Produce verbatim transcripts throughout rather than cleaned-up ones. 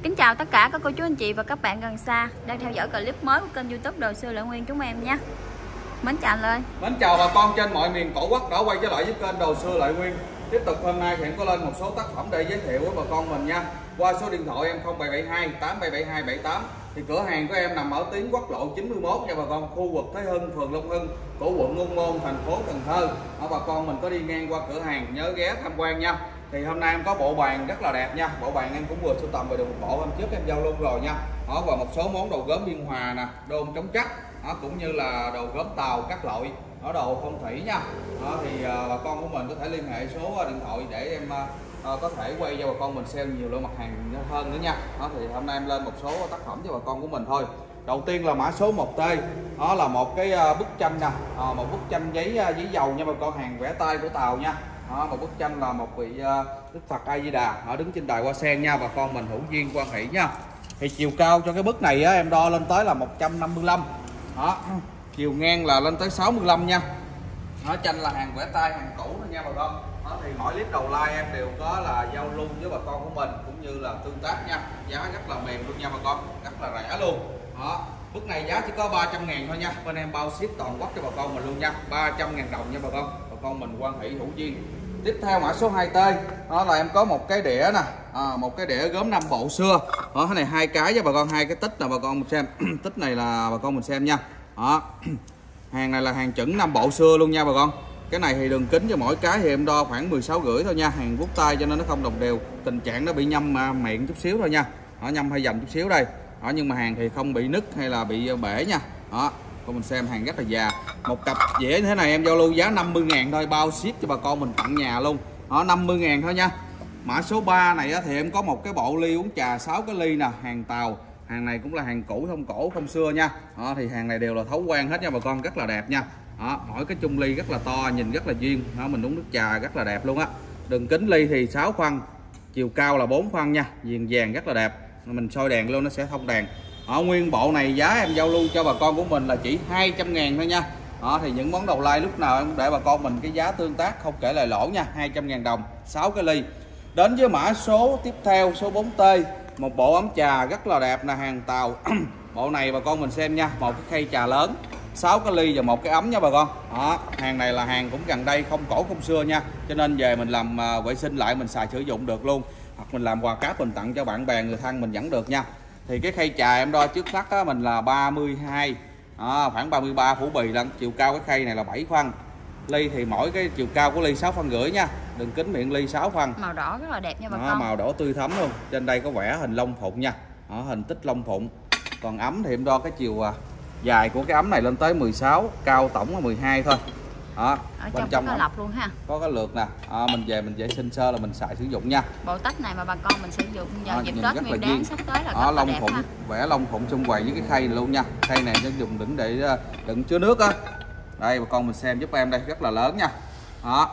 Kính chào tất cả các cô chú anh chị và các bạn gần xa đang theo dõi clip mới của kênh YouTube Đồ Xưa Lợi Nguyên chúng em nha. Mến chào anh Lợi. Mến chào bà con trên mọi miền tổ quốc đã quay trở lại với kênh Đồ Xưa Lợi Nguyên. Tiếp tục hôm nay thì em có lên một số tác phẩm để giới thiệu với bà con mình nha. Qua số điện thoại em không bảy bảy hai tám bảy bảy hai bảy tám. Thì cửa hàng của em nằm ở tuyến quốc lộ chín mươi mốt nha bà con, khu vực Thế Hưng, phường Long Hưng của quận Ung Môn, thành phố Cần Thơ. Ở bà con mình có đi ngang qua cửa hàng nhớ ghé tham quan nha. Thì hôm nay em có bộ bàn rất là đẹp nha. Bộ bàn em cũng vừa sưu tầm về được một bộ, hôm trước em giao luôn rồi nha. Đó, và một số món đồ gốm Biên Hòa nè, đôn chống chắc, đó, cũng như là đồ gốm Tàu các loại, ở đồ phong thủy nha. Đó, thì uh, bà con của mình có thể liên hệ số điện thoại để em uh, có thể quay cho bà con mình xem nhiều loại mặt hàng hơn nữa nha. Đó, thì hôm nay em lên một số tác phẩm cho bà con của mình thôi. Đầu tiên là mã số một T, đó là một cái uh, bức tranh nè, uh, một bức tranh giấy uh, giấy dầu nha bà con, hàng vẽ tay của Tàu nha. Đó, một bức tranh là một vị uh, Đức Phật A Di Đà ở đứng trên đài hoa sen nha bà con mình, hữu duyên quan hỷ nha. Thì chiều cao cho cái bức này á, em đo lên tới là một trăm năm mươi lăm. Đó, chiều ngang là lên tới sáu mươi lăm nha. Đó, tranh là hàng vẽ tay, hàng cũ nữa nha bà con. Đó, thì mỗi clip đầu like em đều có là giao lưu với bà con của mình cũng như là tương tác nha. Giá rất là mềm luôn nha bà con, rất là rẻ luôn. Đó, bức này giá chỉ có ba trăm ngàn thôi nha. Bên em bao ship toàn quốc cho bà con mình luôn nha, ba trăm ngàn đồng nha bà con. Bà con mình quan hỷ hữu duyên. Tiếp theo mã số hai T, đó là em có một cái đĩa nè, à, một cái đĩa gốm Nam Bộ xưa. Đó, cái này hai cái với bà con, hai cái tích nè bà con mình xem. Tích này là bà con mình xem nha. Đó, hàng này là hàng chuẩn Nam Bộ xưa luôn nha bà con. Cái này thì đường kính cho mỗi cái thì em đo khoảng mười sáu rưỡi thôi nha, hàng vuốt tay cho nên nó không đồng đều, tình trạng nó bị nhâm miệng chút xíu thôi nha. Đó, nhâm hay dầm chút xíu đây. Đó, nhưng mà hàng thì không bị nứt hay là bị bể nha. Đó, con mình xem hàng rất là già. Một cặp dĩa như thế này em giao lưu giá năm mươi ngàn thôi, bao ship cho bà con mình tận nhà luôn. Đó, năm mươi ngàn thôi nha. Mã số ba này á, thì em có một cái bộ ly uống trà sáu cái ly nè, hàng Tàu. Hàng này cũng là hàng cũ không cổ không xưa nha. Đó, thì hàng này đều là thấu quan hết nha bà con, rất là đẹp nha. Đó, mỗi cái chung ly rất là to, nhìn rất là duyên. Đó, mình uống nước trà rất là đẹp luôn á. Đường kính ly thì sáu phân, chiều cao là bốn phân nha, viền vàng rất là đẹp. Mình soi đèn luôn nó sẽ thông đèn. Ở nguyên bộ này giá em giao lưu cho bà con của mình là chỉ hai trăm ngàn thôi nha. Đó, thì những món đầu like lúc nào em cũng để bà con mình cái giá tương tác không kể lời lỗ nha, hai trăm ngàn đồng, sáu cái ly. Đến với mã số tiếp theo, số bốn T, một bộ ấm trà rất là đẹp nè, hàng Tàu. Bộ này bà con mình xem nha, một cái khay trà lớn, sáu cái ly và một cái ấm nha bà con. Đó, hàng này là hàng cũng gần đây, không cổ không xưa nha, cho nên về mình làm uh, vệ sinh lại mình xài sử dụng được luôn, hoặc mình làm quà cáp mình tặng cho bạn bè người thân mình vẫn được nha. Thì cái khay trà em đo trước mắt á, mình là ba mươi hai, à, khoảng ba mươi ba phủ bì lần. Chiều cao cái khay này là bảy phân. Ly thì mỗi cái chiều cao của ly sáu phân rưỡi nha, đường kính miệng ly sáu phân. Màu đỏ rất là đẹp nha bà Đó, con. màu đỏ tươi thắm luôn. Trên đây có vẽ hình lông phụng nha. Đó, hình tích lông phụng. Còn ấm thì em đo cái chiều à, dài của cái ấm này lên tới mười sáu, cao tổng là mười hai thôi. Đó, ở bên trong, trong có cái lọc luôn ha, có cái lược nè. À, mình về mình vệ sinh sơ là mình xài sử dụng nha. bộ tách này mà bà con mình sử dụng giờ À, dịp nhìn Tết rất Nguyên là Đán duyên. sắp tới là Đó, rất là lông đẹp phụng, ha. vẽ lông phụng xung quầy với cái khay này luôn nha. Khay này nó dùng đựng để đựng chứa nước á. Đây bà con mình xem giúp em đây, rất là lớn nha. Đó,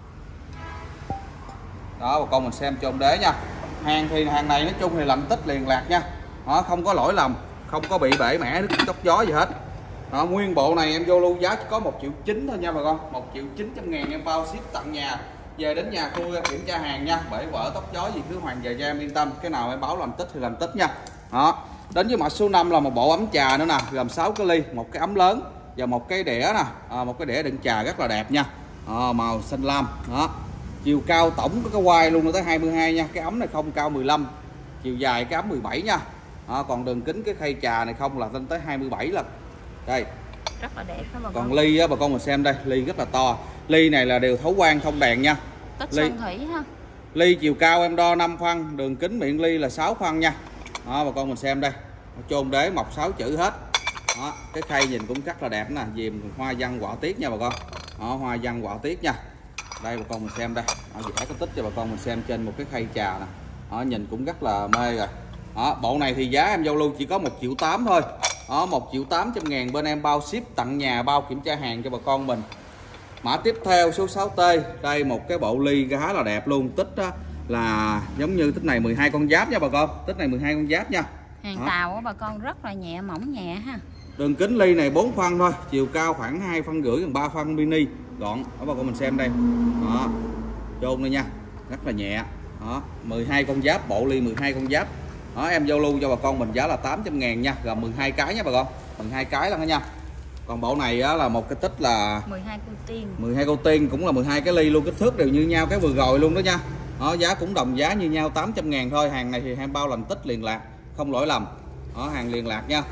đó bà con mình xem cho ông đế nha. Hàng thì hàng này nói chung thì lạnh tích liền lạc nha. Đó, không có lỗi lầm, không có bị bể mẻ đứt tóc gió gì hết. Đó, nguyên bộ này em vô lưu giá chỉ có một triệu chín thôi nha bà con, một triệu chín trăm ngàn em bao ship tận nhà. Về đến nhà khu kiểm tra hàng nha, bể vỡ tóc gió gì cứ hoàn về cho em yên tâm, cái nào em báo làm tích thì làm tích nha. Đó, đến với mã số năm là một bộ ấm trà nữa nè, gồm sáu cái ly, một cái ấm lớn và một cái đĩa nè, à, một cái đĩa đựng trà rất là đẹp nha. À, màu xanh lam. Đó, chiều cao tổng có cái quai luôn nó tới hai mươi hai nha, cái ấm này không cao mười lăm, chiều dài cái ấm mười bảy nha. À, còn đường kính cái khay trà này không là lên tới hai mươi bảy lần. Đây, rất là đẹp đó bà con. còn ly á bà con mình xem đây, ly rất là to. Ly này là đều thấu quang thông đèn nha. Tích ly, sơn thủy ha. Ly chiều cao em đo năm phân, đường kính miệng ly là sáu phân nha. Đó, bà con mình xem đây, chôn đế mọc sáu chữ hết. Đó, cái khay nhìn cũng rất là đẹp nè, diềm hoa văn họa tiết nha bà con. Đó, hoa văn họa tiết nha. Đây bà con mình xem đây, vẽ cái tích cho bà con mình xem trên một cái khay trà nè. Đó, nhìn cũng rất là mê rồi. Đó, bộ này thì giá em giao lưu chỉ có một triệu tám thôi. Đó, một triệu tám trăm ngàn bên em bao ship tận nhà, bao kiểm tra hàng cho bà con mình. Mã tiếp theo số sáu T, đây một cái bộ ly khá là đẹp luôn, tích đó là giống như tích này mười hai con giáp nha bà con, tích này mười hai con giáp nha. Hàng đó. Tàu á bà con, rất là nhẹ, mỏng nhẹ ha. Đường kính ly này bốn phân thôi, chiều cao khoảng hai phân rưỡi gần ba phân mini, gọn. Đó bà con mình xem đây. Đó, chôn đây nha, rất là nhẹ. Đó, mười hai con giáp, bộ ly mười hai con giáp. Đó, em giao lưu cho bà con mình giá là tám trăm ngàn nha, gồm mười hai cái nha bà con, mười hai cái lần đó nha. Còn bộ này á, là một cái tích là mười hai cô tiên, mười hai cô tiên cũng là mười hai cái ly luôn, kích thước đều như nhau cái vừa rồi luôn đó nha. Đó, giá cũng đồng giá như nhau tám trăm ngàn thôi. Hàng này thì em bao lành tích liền lạc, không lỗi lầm. Đó, hàng liền lạc nha.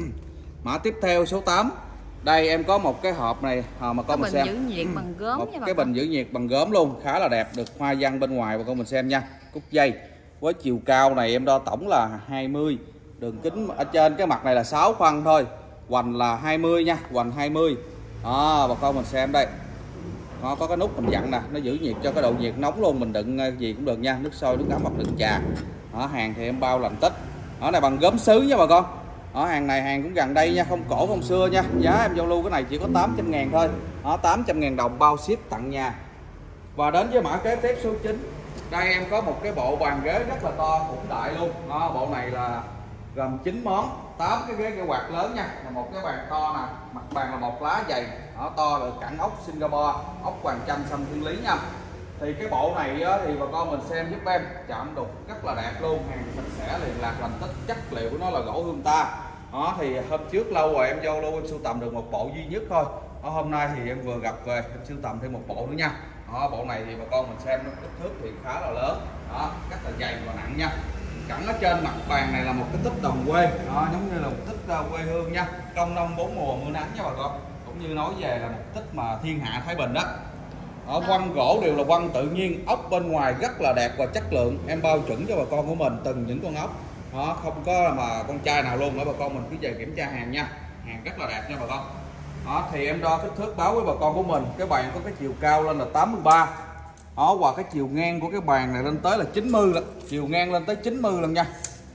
Mã tiếp theo số tám. Đây em có một cái hộp này à, mà con mình xem. Bình giữ nhiệt bằng gốm một nha bà cái con. bình giữ nhiệt bằng gốm luôn, khá là đẹp, được hoa văn bên ngoài bà con mình xem nha. Cúc dây với chiều cao này em đo tổng là hai mươi, đường kính ở trên cái mặt này là sáu phân thôi, hoành là hai mươi nha, hoành hai mươi. Đó, bà con mình xem đây. Nó có cái nút mình dặn nè, nó giữ nhiệt cho cái độ nhiệt nóng luôn, mình đựng gì cũng được nha, nước sôi, nước ấm hoặc đựng trà. Đó, hàng thì em bao lành tích. Đó này bằng gốm sứ nha bà con. Đó, hàng này hàng cũng gần đây nha, không cổ không xưa nha. Giá em giao lưu cái này chỉ có tám trăm ngàn thôi. Đó, tám trăm ngàn đồng bao ship tặng nhà. Và đến với mã kế tiếp số chín. Đây em có một cái bộ bàn ghế rất là to, khủng đại luôn. Đó, bộ này là gồm chín món, tám cái ghế ghế quạt lớn nha. Là một cái bàn to nè, mặt bàn là một lá dày. Đó, to là cẳng ốc Singapore, ốc hoàng chanh xăm thiên lý nha. Thì cái bộ này á, thì bà con mình xem giúp em, chạm đục rất là đẹp luôn, hàng sạch sẽ liền lạc lành tích, chất liệu của nó là gỗ hương ta. Đó, thì hôm trước lâu rồi em giao lưu em sưu tầm được một bộ duy nhất thôi. Đó, hôm nay thì em vừa gặp về em sưu tầm thêm một bộ nữa nha. Đó, bộ này thì bà con mình xem nó kích thước thì khá là lớn. Đó, rất là dày và nặng nha. Cẳng ở trên mặt bàn này là một cái tích đồng quê. Đó, giống như là một tích quê hương nha, công nông bốn mùa mưa nắng nha bà con. Cũng như nói về là một tích mà thiên hạ Thái Bình đó. Ở quăng gỗ đều là quăng tự nhiên, ốc bên ngoài rất là đẹp và chất lượng, em bao chuẩn cho bà con của mình từng những con ốc. Đó, không có mà con trai nào luôn, ở bà con mình cứ về kiểm tra hàng nha, hàng rất là đẹp nha bà con. Đó, thì em đo kích thước báo với bà con của mình, cái bàn có cái chiều cao lên là tám mươi ba. Đó, và cái chiều ngang của cái bàn này lên tới là chín mươi lần, chiều ngang lên tới chín mươi lần nha.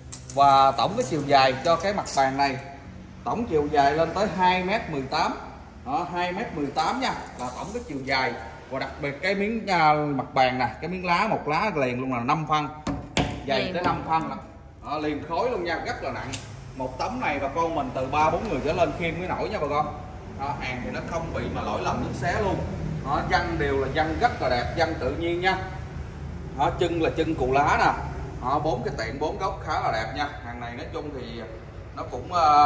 Và tổng cái chiều dài cho cái mặt bàn này, tổng chiều dài lên tới hai mét mười tám. Đó, hai mét mười tám nha, là tổng cái chiều dài. Và đặc biệt cái miếng uh, mặt bàn nè, cái miếng lá, một lá liền luôn là năm phân, dày liền tới năm phân là đó, liền khối luôn nha, rất là nặng. Một tấm này bà con mình từ ba bốn người trở lên khiêng mới nổi nha bà con. Đó, hàng thì nó không bị mà lỗi lầm nước xé luôn. Đó, vân đều là vân rất là đẹp, vân tự nhiên nha. Đó, chân là chân cù lá nè. Đó, bốn cái tiện bốn góc khá là đẹp nha. Hàng này nói chung thì nó cũng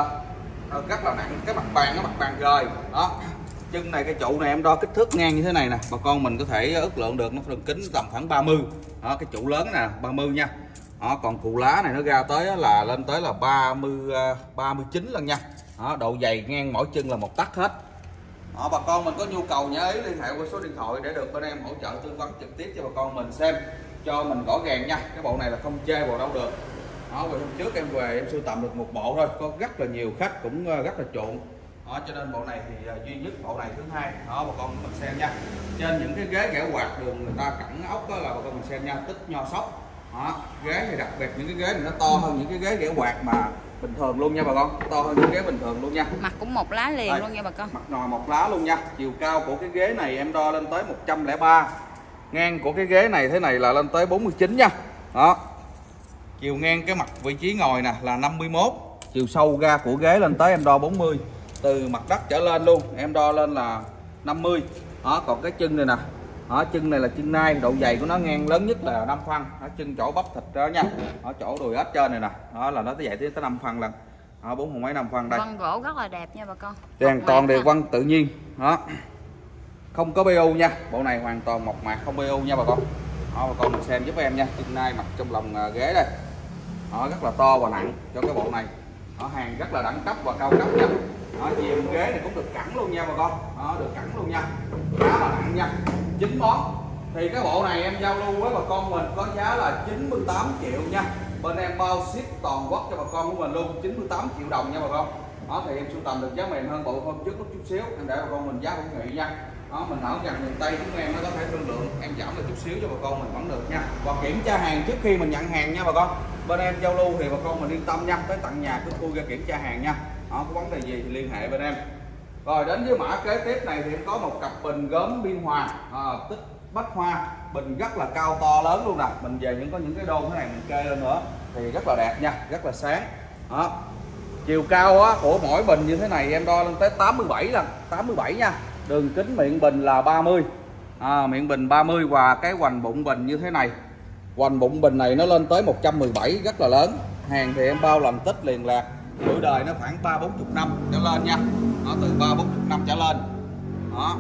uh, rất là nặng. Cái mặt bàn nó mặt bàn rời. Đó, chân này cái trụ này em đo kích thước ngang như thế này nè, bà con mình có thể ước lượng được, nó đường kính tầm khoảng ba mươi. Đó, cái trụ lớn nè ba mươi nha. Đó, còn cù lá này nó ra tới là lên tới là ba mươi, ba mươi chín lần nha. Đó, độ dày ngang mỗi chân là một tấc hết. Đó, bà con mình có nhu cầu nhớ ý liên hệ qua số điện thoại để được bên em hỗ trợ tư vấn trực tiếp cho bà con mình xem cho mình rõ ràng nha. Cái bộ này là không chê bộ đâu được. Đó, hôm trước em về em sưu tầm được một bộ thôi, có rất là nhiều khách cũng rất là chuộng. Đó, cho nên bộ này thì duy nhất bộ này thứ hai. Đó, bà con mình xem nha. Trên những cái ghế ghẻ quạt đường người ta cẳng ốc đó là bà con mình xem nha, tích nho sóc. Đó, ghế thì đặc biệt những cái ghế này nó to hơn những cái ghế ghẻ quạt mà bình thường luôn nha bà con, to hơn những ghế bình thường luôn nha. Mặt cũng một lá liền. Đây, luôn nha bà con. Mặt nồi một lá luôn nha. Chiều cao của cái ghế này em đo lên tới một trăm lẻ ba. Ngang của cái ghế này thế này là lên tới bốn mươi chín nha. Đó. Chiều ngang cái mặt vị trí ngồi nè là năm mươi mốt. Chiều sâu ra của ghế lên tới em đo bốn mươi. Từ mặt đất trở lên luôn em đo lên là năm mươi. Đó, còn cái chân này nè. Đó, chân này là chân nai, độ dày của nó ngang lớn nhất là năm phân. Đó, chân chỗ bắp thịt đó nha. Ở chỗ đùi ếch trên này nè. Đó là nó tới dày tới năm phân lần. Đó, bốn mấy năm phân đây. Vân gỗ rất là đẹp nha bà con. Hoàn toàn đều vân tự nhiên. Đó. Không có bê u nha. Bộ này hoàn toàn mộc mạc không bê u nha bà con. Đó, bà con mình xem giúp em nha. Chân nai mặt trong lòng ghế đây. Đó, rất là to và nặng cho cái bộ này. Đó, hàng rất là đẳng cấp và cao cấp nha. Đó, chìm ghế này cũng được cẳng luôn nha bà con. Đó, được cẳng luôn nha, khá là nặng nha. Chín món thì cái bộ này em giao lưu với bà con mình có giá là chín mươi tám triệu nha. Bên em bao ship toàn quốc cho bà con của mình luôn, chín mươi tám triệu đồng nha bà con. Đó, thì em sưu tầm được giá mềm hơn bộ hôm trước một chút xíu, em để bà con mình giá hữu nghị nha. Đó, mình ở gần miền Tây chúng em nó có thể thương lượng, em giảm được chút xíu cho bà con mình vẫn được nha. Và kiểm tra hàng trước khi mình nhận hàng nha bà con. Bên em giao lưu thì bà con mình yên tâm nha, tới tận nhà cứ khui ra kiểm tra hàng nha. Đó, có vấn đề gì thì liên hệ bên em. Rồi đến với mã kế tiếp này thì em có một cặp bình gốm Biên Hòa, à, tích bách hoa, bình rất là cao to lớn luôn nè. Mình về những có những cái đôn thế này mình kê lên nữa thì rất là đẹp nha, rất là sáng. Đó, chiều cao á, của mỗi bình như thế này em đo lên tới tám mươi bảy lần, tám mươi bảy nha. Đường kính miệng bình là ba mươi, à, miệng bình ba mươi và cái hoành bụng bình như thế này. Hoành bụng bình này nó lên tới một trăm mười bảy, rất là lớn. hàng thì em bao làm tích liền lạc, tuổi đời nó khoảng ba bốn chục năm trở lên nha, nó từ ba bốn chục năm trở lên đó.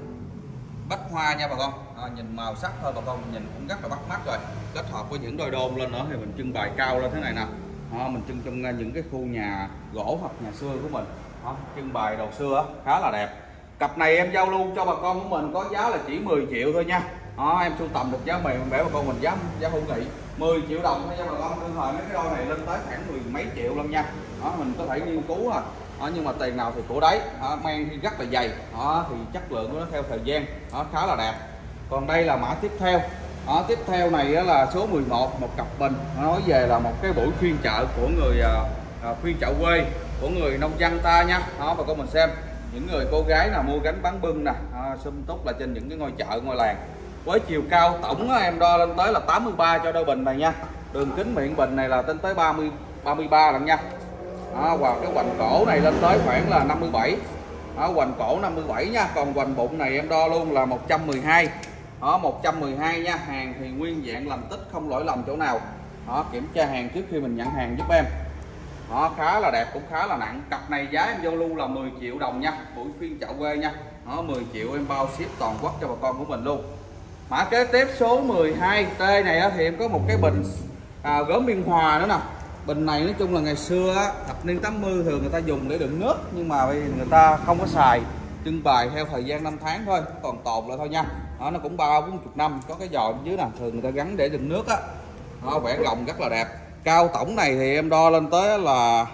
Bách hoa nha bà con, à, nhìn màu sắc thôi bà con, nhìn cũng rất là bắt mắt rồi, kết hợp với những đôi đôn lên nữa thì mình trưng bày cao lên thế này nè. Đó, mình trưng trong những cái khu nhà gỗ hoặc nhà xưa của mình đó, trưng bày đồ xưa khá là đẹp. Cặp này em giao lưu cho bà con của mình có giá là chỉ mười triệu thôi nha. Đó, em sưu tầm được giá mềm để bà con mình giá giá hữu nghị mười triệu đồng thôi nha bà con. Đương thời mấy cái đôi này lên tới khoảng mười mấy triệu luôn nha. Đó, mình có thể nghiên cứu à. Đó, nhưng mà tiền nào thì của đấy. Đó, mang thì rất là dày. Đó, thì chất lượng của nó theo thời gian đó, khá là đẹp. Còn đây là mã tiếp theo. Đó, tiếp theo này là số mười một, một cặp bình. Nó nói về là một cái buổi phiên chợ của người à, phiên chợ quê của người nông dân ta nha. Đó, bà con mình xem những người cô gái là mua gánh bán bưng nè, à, sum túc là trên những cái ngôi chợ ngôi làng. Với chiều cao tổng đó, em đo lên tới là tám mươi ba cho đôi bình này nha. Đường kính miệng bình này là tính tới ba mươi, ba mươi ba lần nha. Đó, và cái hoành cổ này lên tới khoảng là năm mươi bảy. Đó, hoành cổ năm mươi bảy nha. Còn hoành bụng này em đo luôn là một trăm mười hai. Đó, một trăm mười hai nha. Hàng thì nguyên dạng làm tích không lỗi lầm chỗ nào. Đó, kiểm tra hàng trước khi mình nhận hàng giúp em. Đó, khá là đẹp, cũng khá là nặng. Cặp này giá em giao lưu là mười triệu đồng nha, buổi phiên chợ quê nha. Đó, mười triệu em bao ship toàn quốc cho bà con của mình luôn. Mã kế tiếp số mười hai T này thì em có một cái bình à, gốm Biên Hòa nữa nè. Bình này nói chung là ngày xưa thập niên tám mươi thường người ta dùng để đựng nước, nhưng mà bây giờ người ta không có xài, trưng bày theo thời gian năm tháng thôi, còn tồn lại thôi nha. Đó, nó cũng ba bốn chục năm, có cái giò bên dưới nè, thường người ta gắn để đựng nước á. Đó, vẽ gồng rất là đẹp. Cao tổng này thì em đo lên tới là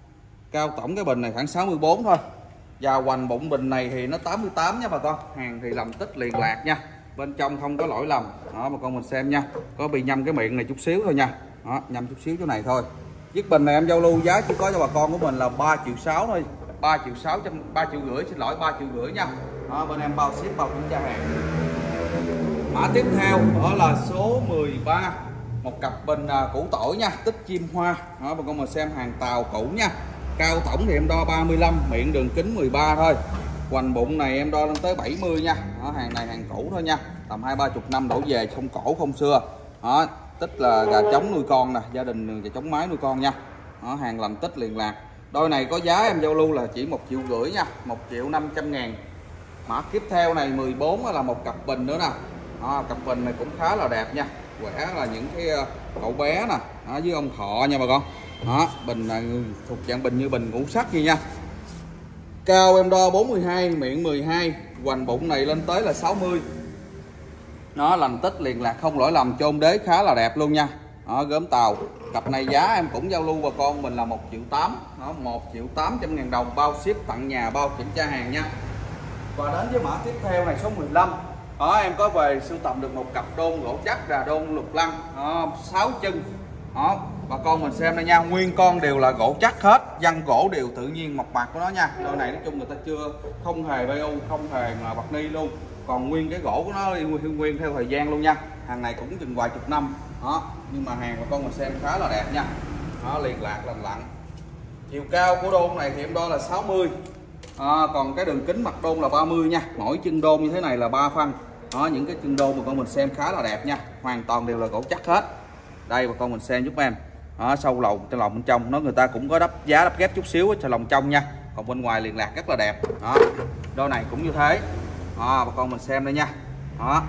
cao tổng cái bình này khoảng sáu mươi bốn thôi. Và hoành bụng bình này thì nó tám mươi tám nha bà con. Hàng thì làm tích liền lạc nha. Bên trong không có lỗi lầm. Đó bà con mình xem nha. Có bị nhâm cái miệng này chút xíu thôi nha. Đó, nhâm chút xíu chỗ này thôi. Chiếc bình này em giao lưu giá chỉ có cho bà con của mình là ba triệu sáu thôi. ba triệu sáu trăm, ba triệu rưỡi, xin lỗi, ba triệu rưỡi nha. Đó, bên em bao ship bao kiểm tra hàng. Mã tiếp theo đó là số mười ba. Một cặp bình à, củ tỏi nha, tích chim hoa. Đó, bà con mà xem hàng Tàu cũ nha. Cao tổng thì em đo ba mươi lăm, miệng đường kính mười ba thôi. Hoành bụng này em đo lên tới bảy mươi nha. Đó, hàng này hàng cũ thôi nha, tầm hai ba chục năm đổ về, không cổ không xưa. Đó, tích là gà trống nuôi con nè, gia đình gà trống mái nuôi con nha. Đó, hàng làm tích liền lạc. Đôi này có giá em giao lưu là chỉ một triệu rưỡi nha, một triệu năm trăm ngàn. Mã tiếp theo này mười bốn là một cặp bình nữa nè. Đó, cặp bình này cũng khá là đẹp nha. Quẻ là những cái cậu bé nè, đó, với ông thọ nha bà con. Đó, bình này thuộc dạng bình như bình ngũ sắc gì nha. Cao em đo bốn mươi hai, miệng mười hai, hoành bụng này lên tới là sáu mươi. Nó làm tích liền lạc không lỗi lầm, chôn đế khá là đẹp luôn nha. Đó, gốm Tàu. Cặp này giá em cũng giao lưu bà con mình là một triệu tám. Đó, một triệu tám trăm ngàn đồng, bao ship tặng nhà, bao kiểm tra hàng nha. Và đến với mã tiếp theo này số mười lăm. Đó, em có về sưu tầm được một cặp đôn gỗ chắc là đôn lục lăng, sáu chân. Đó, bà con mình xem đây nha, nguyên con đều là gỗ chắc hết, văn gỗ đều tự nhiên mộc mạc của nó nha. Đôi này nói chung người ta chưa không hề bê u, không hề mà bạc ni luôn, còn nguyên cái gỗ của nó nguyên, nguyên theo thời gian luôn nha. Hàng này cũng chừng vài chục năm. Đó, nhưng mà hàng bà con mình xem khá là đẹp nha. Đó, liền lạc lành lặn. Chiều cao của đôn này thì em đo là sáu mươi. À, còn cái đường kính mặt đôn là ba mươi nha. Mỗi chân đôn như thế này là ba phân. Đó, những cái chân đôn mà con mình xem khá là đẹp nha, hoàn toàn đều là gỗ chắc hết. Đây bà con mình xem giúp em. Đó, sâu lồng trên lòng bên trong nó người ta cũng có đắp giá đắp ghép chút xíu cho lòng trong nha, còn bên ngoài liền lạc rất là đẹp. Đó, đôi này cũng như thế. Đó, bà con mình xem đây nha. Đó,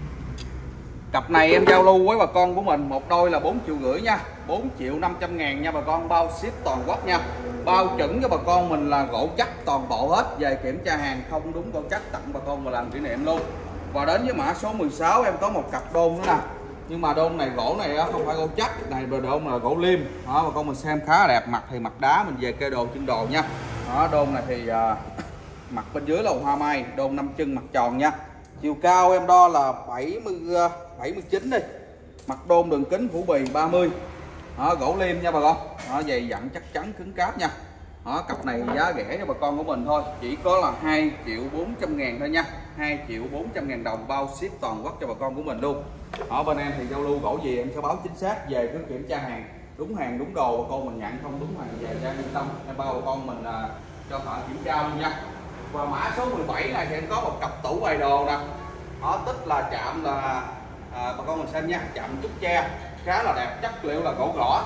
cặp này em giao lưu với bà con của mình một đôi là bốn triệu rưỡi nha, bốn triệu năm trăm ngàn nha bà con, bao ship toàn quốc nha. Bao chuẩn cho bà con mình là gỗ chắc toàn bộ hết, về kiểm tra hàng không đúng gỗ chắc tặng bà con và làm kỷ niệm luôn. Và đến với mã số mười sáu em có một cặp đôn nữa nè, nhưng mà đôn này gỗ này không phải gỗ chắc, này đôn là gỗ liêm. Đó, bà con mình xem khá là đẹp, mặt thì mặt đá, mình về kê đồ chân đồ nha. Đó, đôn này thì uh, mặt bên dưới là hoa mai, đôn năm chân mặt tròn nha. Chiều cao em đo là bảy mươi, bảy mươi chín đi. Mặt đôn đường kính phủ bì ba mươi. Đó, gỗ liêm nha bà con. Đó, dày dặn chắc chắn cứng cáp nha. Đó, cặp này giá rẻ cho bà con của mình thôi, chỉ có là hai triệu bốn trăm ngàn thôi nha. hai triệu bốn trăm ngàn đồng, bao ship toàn quốc cho bà con của mình luôn. Ở bên em thì giao lưu gỗ gì em sẽ báo chính xác, về cứ kiểm tra hàng đúng hàng đúng đồ bà con mình nhận, không đúng hàng về ra yên tâm, em bao bà con mình à, cho thợ kiểm tra luôn nha. Và mã số mười bảy này thì em có một cặp tủ bày đồ nè. Đó, tích là chạm là à, bà con mình xem nha, chạm trúc tre khá là đẹp, chất liệu là gỗ gõ.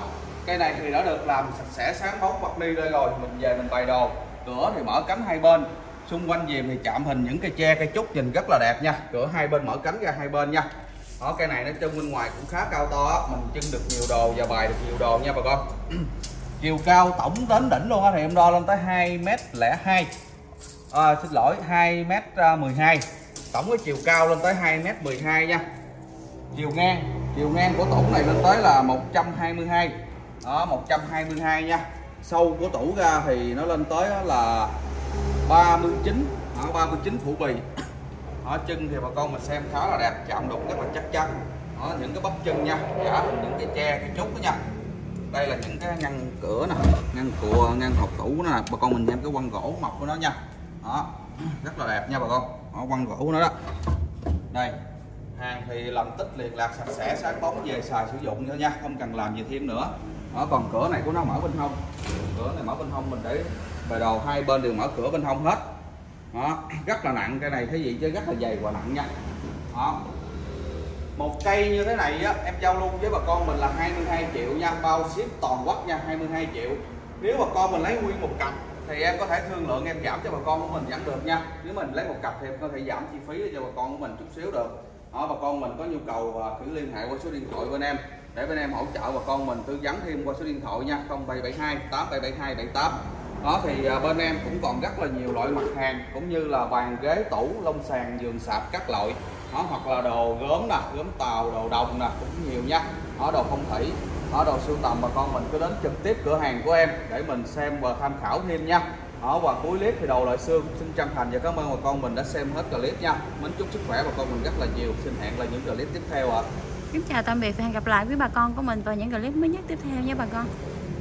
Cây này thì đã được làm sạch sẽ sáng bóng bật ly đây rồi, mình về mình bày đồ. Cửa thì mở cánh hai bên, xung quanh dìm thì chạm hình những cây tre cây trúc nhìn rất là đẹp nha. Cửa hai bên mở cánh ra hai bên nha. Đó, cây này nó chân bên ngoài cũng khá cao to, mình trưng được nhiều đồ và bài được nhiều đồ nha bà con. Chiều cao tổng đến đỉnh luôn á thì em đo lên tới hai mét lẻ hai, à, xin lỗi hai mét mười hai, tổng cái chiều cao lên tới hai mét mười hai nha. Chiều ngang chiều ngang của tủ này lên tới là một trăm hai mươi hai, đó một trăm hai mươi hai nha. Sâu của tủ ra thì nó lên tới là ba mươi chín, đó, ba mươi chín phủ bì. Đó, chân thì bà con mình xem khá là đẹp, chạm đục rất là chắc chắn. Đó, những cái bắp chân nha, giả hình những cái tre cái trúc đó nha. Đây là những cái ngăn cửa nè, ngăn cửa ngăn hộc tủ nè, bà con mình xem cái quăng gỗ mọc của nó nha. Đó, rất là đẹp nha bà con. Đó, quăng gỗ của nó đó. Đây, hàng thì làm tích liền lạc sạch sẽ sáng bóng về xài sử dụng nữa nha, không cần làm gì thêm nữa. Đó, còn cửa này của nó mở bên hông, cửa này mở bên hông mình để bài đồ, hai bên đều mở cửa bên hông hết. Đó, rất là nặng, cây này thấy gì chứ rất là dày và nặng nha. Đó, một cây như thế này á, em giao luôn với bà con mình là hai mươi hai triệu nha, bao ship toàn quốc nha, hai mươi hai triệu. Nếu bà con mình lấy nguyên một cặp thì em có thể thương lượng em giảm cho bà con của mình vẫn được nha. Nếu mình lấy một cặp thì em có thể giảm chi phí cho bà con của mình chút xíu được. Đó, bà con mình có nhu cầu và cứ liên hệ qua số điện thoại bên em để bên em hỗ trợ bà con mình tư vấn thêm qua số điện thoại nha, không bảy bảy hai tám bảy bảy hai bảy tám. Đó thì bên em cũng còn rất là nhiều loại mặt hàng cũng như là bàn ghế tủ lông sàn giường sạp các loại. Đó, hoặc là đồ gốm nè, gốm tàu, đồ đồng nè cũng nhiều nha. Đó, đồ phong thủy, đó, đồ sưu tầm bà con mình cứ đến trực tiếp cửa hàng của em để mình xem và tham khảo thêm nha. Đó, và cuối clip thì đồ lại xương xin chân thành và cảm ơn bà con mình đã xem hết clip nha. Mến chúc sức khỏe bà con mình rất là nhiều. Xin hẹn là những clip tiếp theo ạ. À. Kính chào tạm biệt và hẹn gặp lại với bà con của mình vào những clip mới nhất tiếp theo nha bà con.